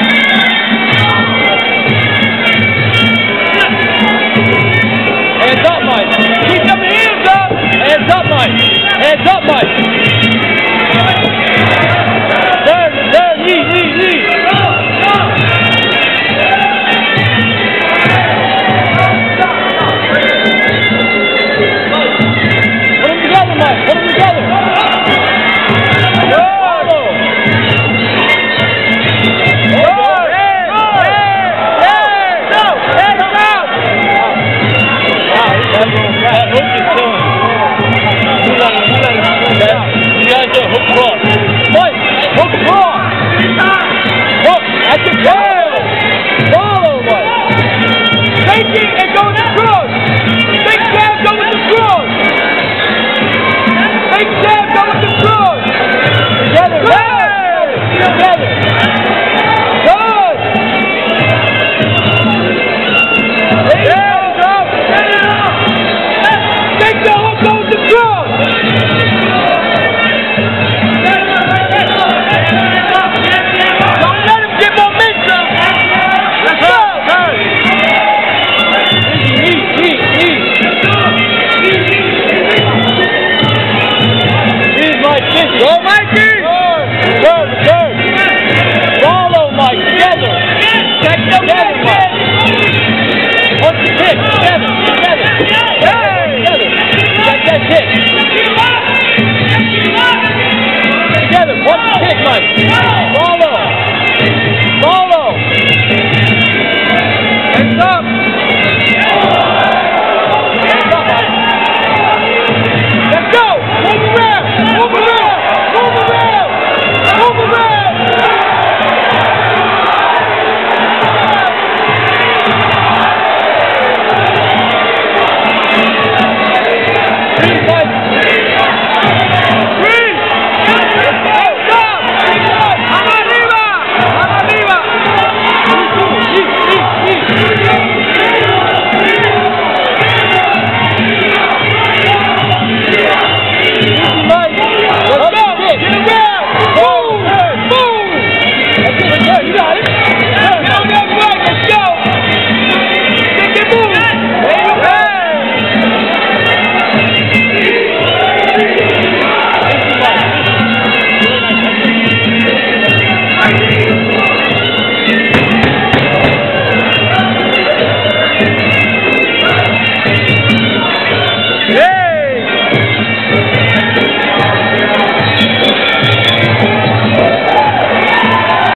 Hands up, Mike. Keep them hands up. Hands up, Mike. Hands up, Mike. There, knee. Put them together, Mike. Put them together. Go, Mikey! Third. Follow, Mike, together. Together, Mike. What's the kick? Together. Get that kick. Together, what's the kick, Mike?